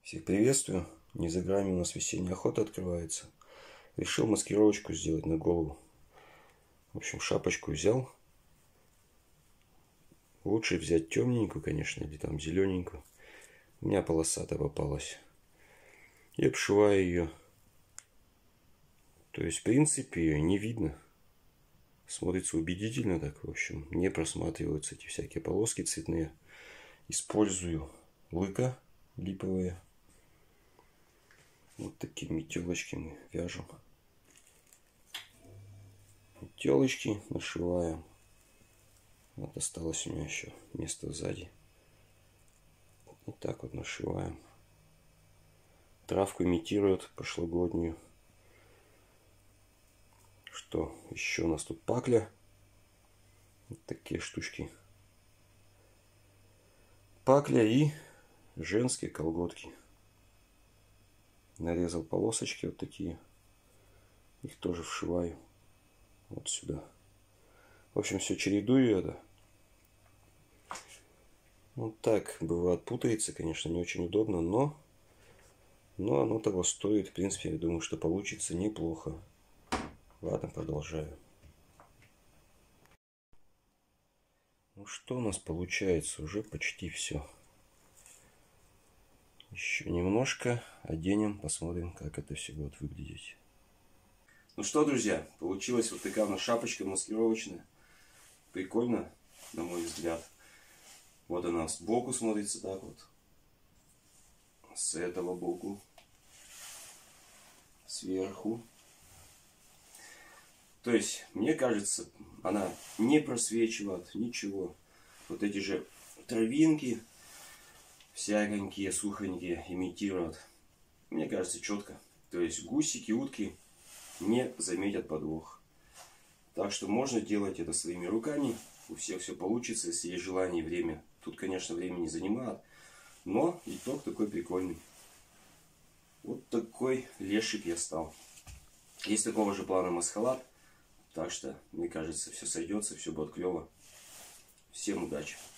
Всех приветствую. Не за горами у нас весенняя охота открывается. Решил маскировочку сделать на голову. В общем, шапочку взял. Лучше взять темненькую, конечно, или там зелененькую. У меня полосатая попалась. И обшиваю ее. То есть, в принципе, ее не видно. Смотрится убедительно так, в общем. Не просматриваются эти всякие полоски цветные. Использую лыка липовые. Вот такие метелочки мы вяжем. Метелочки нашиваем. Вот осталось у меня еще место сзади. Вот так вот нашиваем. Травку имитирует прошлогоднюю. Что еще у нас тут? Пакля. Вот такие штучки. Пакля и женские колготки. Нарезал полосочки вот такие. Их тоже вшиваю вот сюда. В общем, все чередую это. Вот так бывает, путается, конечно, не очень удобно, но оно того стоит. В принципе, я думаю, что получится неплохо. Ладно, продолжаю. Ну что у нас получается? Уже почти все. Еще немножко оденем, посмотрим, как это все будет выглядеть. Ну что, друзья, получилась вот такая у нас шапочка маскировочная. Прикольно, на мой взгляд. Вот она сбоку смотрится так вот. С этого боку. Сверху. То есть, мне кажется, она не просвечивает ничего. Вот эти же травинки, всяконькие, сухонькие, имитируют. Мне кажется, четко. То есть, гусики, утки не заметят подвох. Так что можно делать это своими руками. У всех все получится, если есть желание и время. Тут, конечно, время не занимает. Но итог такой прикольный. Вот такой лешик я стал. Есть такого же плана масхалат. Так что, мне кажется, все сойдется, все будет клево. Всем удачи!